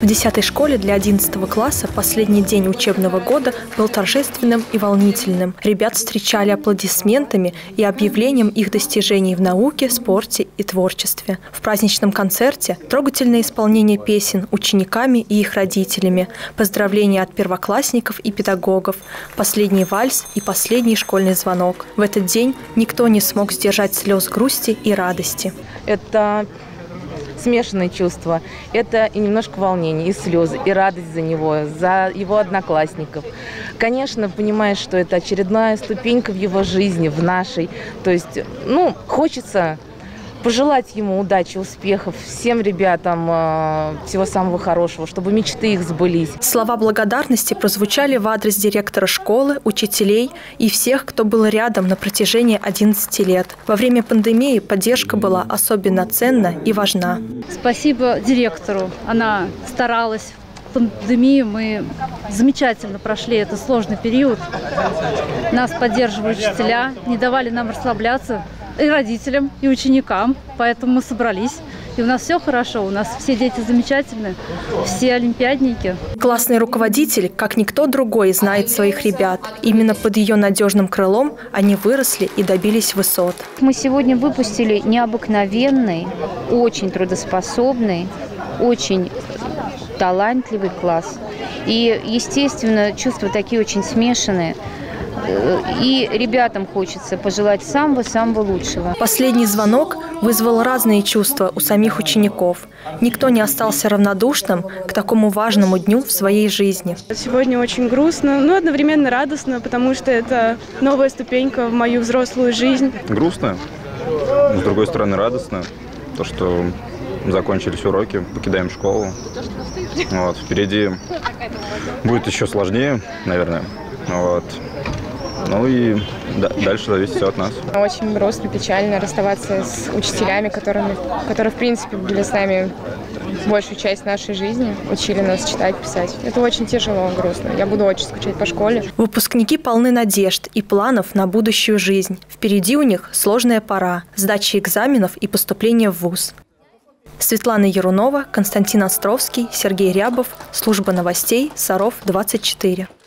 В 10-й школе для 11 класса последний день учебного года был торжественным и волнительным. Ребят встречали аплодисментами и объявлением их достижений в науке, спорте и творчестве. В праздничном концерте трогательное исполнение песен учениками и их родителями, поздравления от первоклассников и педагогов, последний вальс и последний школьный звонок. В этот день никто не смог сдержать слез грусти и радости. Это смешанные чувства. Это и немножко волнение, и слезы, и радость за него, за его одноклассников. Конечно, понимаешь, что это очередная ступенька в его жизни, в нашей. То есть, хочется пожелать ему удачи, успехов, всем ребятам всего самого хорошего, чтобы мечты их сбылись. Слова благодарности прозвучали в адрес директора школы, учителей и всех, кто был рядом на протяжении 11 лет. Во время пандемии поддержка была особенно ценна и важна. Спасибо директору. Она старалась. В пандемию мы замечательно прошли этот сложный период. Нас поддерживали учителя, не давали нам расслабляться. И родителям, и ученикам. Поэтому мы собрались. И у нас все хорошо. У нас все дети замечательные, все олимпиадники. Классный руководитель, как никто другой, знает своих ребят. Именно под ее надежным крылом они выросли и добились высот. Мы сегодня выпустили необыкновенный, очень трудоспособный, очень талантливый класс. И, естественно, чувства такие очень смешанные. И ребятам хочется пожелать самого-самого лучшего. Последний звонок вызвал разные чувства у самих учеников. Никто не остался равнодушным к такому важному дню в своей жизни. Сегодня очень грустно, но одновременно радостно, потому что это новая ступенька в мою взрослую жизнь. Грустно, но с другой стороны радостно. То, что закончились уроки, покидаем школу. Впереди будет еще сложнее, наверное. И дальше зависит все от нас. Очень грустно, печально расставаться с учителями, которые, в принципе, были с нами большую часть нашей жизни, учили нас читать, писать. Это очень тяжело, грустно. Я буду очень скучать по школе. Выпускники полны надежд и планов на будущую жизнь. Впереди у них сложная пора – сдача экзаменов и поступление в вуз. Светлана Ярунова, Константин Островский, Сергей Рябов. Служба новостей Саров 24.